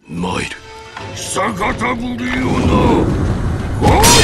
参る。 久方ぶりよな。おい！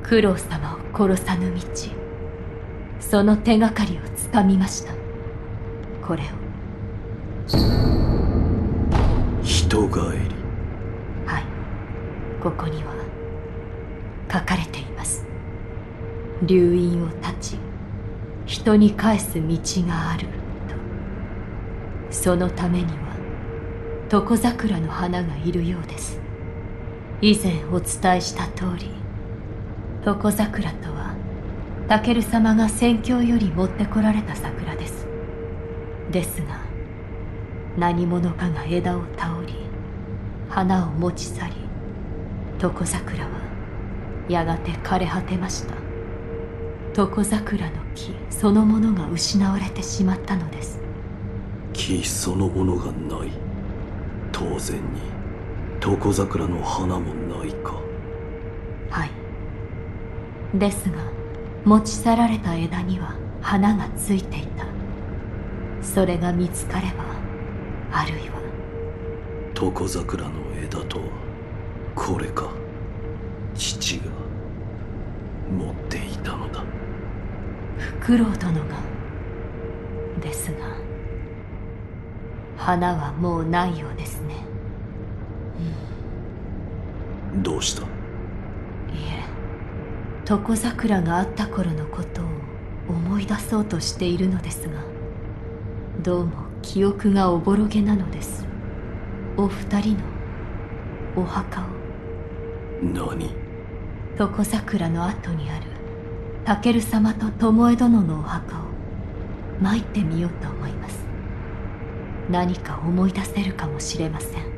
九郎様を殺さぬ道、その手がかりをつかみました。これを。 人帰り。 はい、ここには書かれています。流飲を断ち人に返す道があると。そのためには床桜の花がいるようです。以前お伝えした通り、床桜とはタケル様が宣教より持ってこられた桜です。ですが何者かが枝を倒り花を持ち去り、床桜はやがて枯れ果てました。床桜の木そのものが失われてしまったのです。 木そのものがない。当然に床桜の花もないか。 はい。ですが持ち去られた枝には花がついていた。それが見つかれば、あるいは床桜の枝とはこれか。父が持っていたのだ。 フクロウ殿がですが、花はもうないようですね。 どうした？ いえ、床桜があった頃のことを思い出そうとしているのですが、どうも記憶がおぼろげなのです。お二人のお墓を。 何？ 床桜の後にあるタケル様と巴殿のお墓を参ってみようと思います。何か思い出せるかもしれません。